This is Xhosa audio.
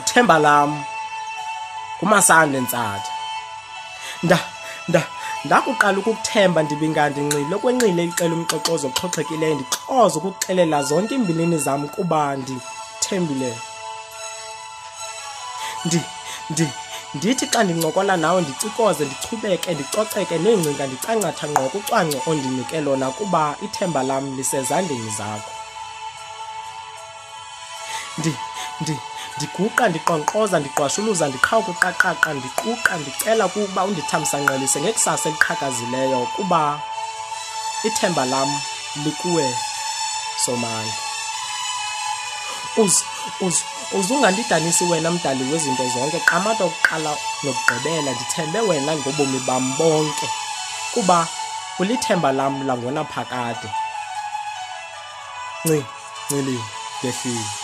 themba lam, nguMasandi Ntsatha. Ndakuqala ukukuthemba ndibingandinxile okwenxile icela umxoxozo oxhoxekileyo ndixoze ukuxelela zonke iimbilini zam kuba ndithembileyo. Ndithi xa ndincokola nawe ndicikoze, ndichubeke, ndicoceke neengcinga ndicancatha ngqo kucwangco ondinike lona kuba ithemba lam lisezandleni zakho. Ndiguqa, ndiqonkqoza, ndiqwashuluza, ndiqhawukuqaqaqa, ndiquqa, ndicela ukuba undithamsanqelise ngekusasa eliqhakazileyo kuba ithemba lam likuwe Somandla. Uzungandidanisi wena mdali wezinto zonke, qamata ukuqala nokugqibela ndithembe wena ngobomi bam bonke kuba ulithemba lam langona phakade. Ncili, ndehlile.